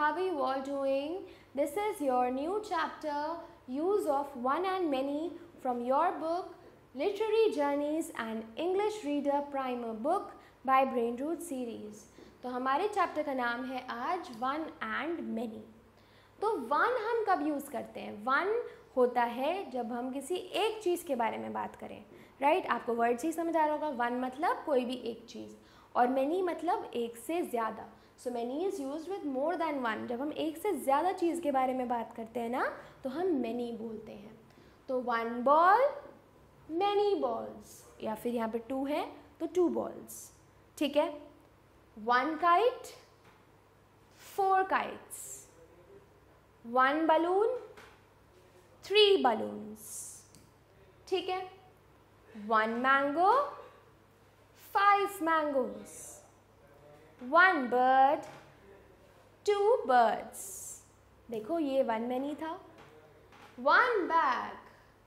how are you all doing? This is your new chapter, Use of One and Many, from your book Literary Journeys and English Reader Primer book by Brain Root Series. तो हमारे chapter का नाम है आज one and many. तो one हम कब use करते हैं? वन होता है जब हम किसी एक चीज़ के बारे में बात करें, राइट? आपको वर्ड से ही समझ आ रहा होगा। वन मतलब कोई भी एक चीज़ और मैनी मतलब एक से ज़्यादा। So many is used with more than one. जब हम एक से ज़्यादा चीज़ के बारे में बात करते हैं ना, तो हम मैनी बोलते हैं। तो वन बॉल, मैनी बॉल्स, या फिर यहाँ पे टू है तो टू बॉल्स, ठीक है। One kite, four kites, one balloon, three balloons, ठीक है। One mango, five mangoes, one bird, two birds. देखो ये वन मैनी था। One bag.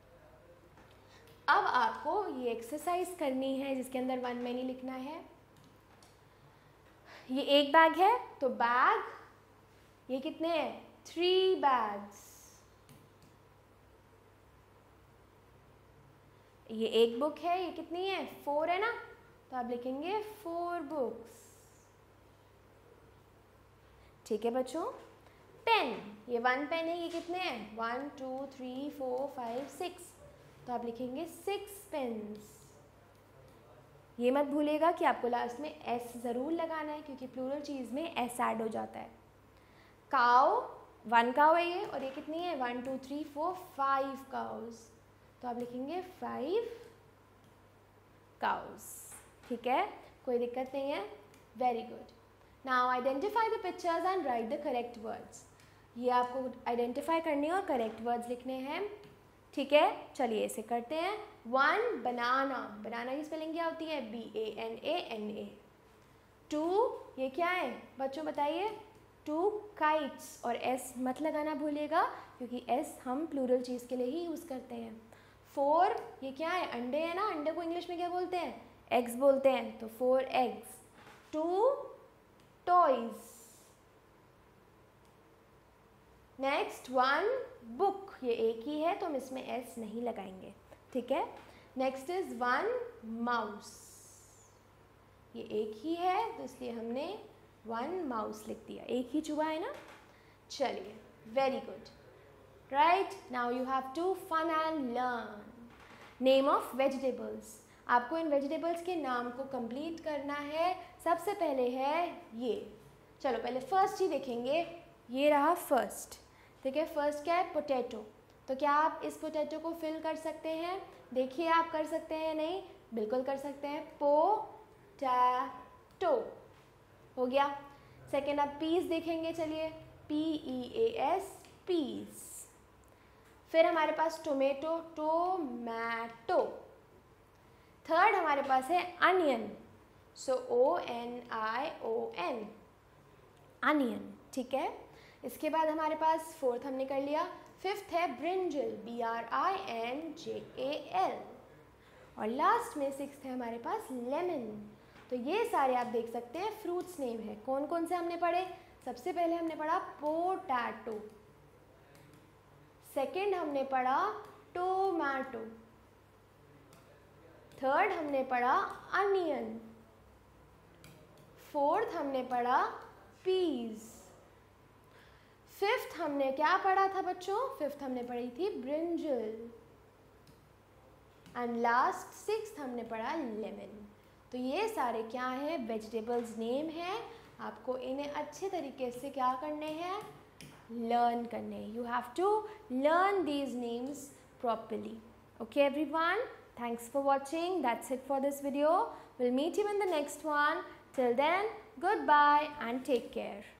अब आपको ये एक्सरसाइज करनी है जिसके अंदर वन मैनी लिखना है। ये एक बैग है तो बैग, ये कितने हैं? Three bags. ये एक बुक है, ये कितनी है? फोर है ना, तो आप लिखेंगे फोर बुक्स, ठीक है बच्चों। पेन, ये वन पेन है, ये कितने हैं? One two three four five six, तो आप लिखेंगे सिक्स पेन्स। ये मत भूलिएगा कि आपको लास्ट में एस ज़रूर लगाना है क्योंकि प्लूरल चीज़ में एस ऐड हो जाता है। काउ, वन काउ है ये, और ये कितनी है? One two three four five cows, तो आप लिखेंगे फाइव काउज, ठीक है, कोई दिक्कत नहीं है। Very good. Now identify the pictures and write the correct words. ये आपको आइडेंटिफाई करने और करेक्ट वर्ड्स लिखने हैं, ठीक है। चलिए इसे करते हैं। वन बनाना, बनाना की स्पेलिंग क्या होती है? BANANA। टू, ये क्या है बच्चों बताइए? टू काइट्स, और एस मत लगाना भूलिएगा क्योंकि एस हम प्लूरल चीज़ के लिए ही यूज़ करते हैं। फोर, ये क्या है? अंडे है ना, अंडे को इंग्लिश में क्या बोलते हैं? एग्स बोलते हैं, तो four eggs. Two toys. Next one book, ये एक ही है तो हम इसमें एस नहीं लगाएंगे, ठीक है। नेक्स्ट इज वन माउस, ये एक ही है तो इसलिए हमने वन माउस लिख दिया, एक ही चूहा है ना। चलिए, very good, right. Now you have to fun and learn name of vegetables. आपको इन वेजिटेबल्स के नाम को कंप्लीट करना है। सबसे पहले है ये, चलो पहले फर्स्ट ही देखेंगे। ये रहा फर्स्ट, ठीक है। फर्स्ट क्या है? पोटैटो। तो क्या आप इस पोटैटो को फिल कर सकते हैं? देखिए आप कर सकते हैं या नहीं? बिल्कुल कर सकते हैं। पोटैटो हो गया। सेकेंड आप पीस देखेंगे, चलिए, PEAS, पीस। फिर हमारे पास टोमेटो, टोमैटो। थर्ड हमारे पास है अनियन, सो ONION, अनियन, ठीक है। इसके बाद हमारे पास फोर्थ हमने कर लिया। फिफ्थ है ब्रिंजल, BRINJAL, और लास्ट में सिक्स्थ है हमारे पास लेमन। तो ये सारे आप देख सकते हैं फ्रूट्स नेम है। कौन कौन से हमने पढ़े? सबसे पहले हमने पढ़ा पोटैटो, सेकेंड हमने पढ़ा टोमेटो, थर्ड हमने पढ़ा अनियन, फोर्थ हमने पढ़ा पीस, फिफ्थ हमने क्या पढ़ा था बच्चों? फिफ्थ हमने पढ़ी थी ब्रिंजल, एंड लास्ट सिक्स्थ हमने पढ़ा लेमन। तो ये सारे क्या हैं? वेजिटेबल्स नेम हैं। आपको इन्हें अच्छे तरीके से क्या करने हैं? लर्न करने। You have to learn these names properly. Okay everyone, thanks for watching. That's it for this video. We'll meet you in the next one. Till then, goodbye and take care.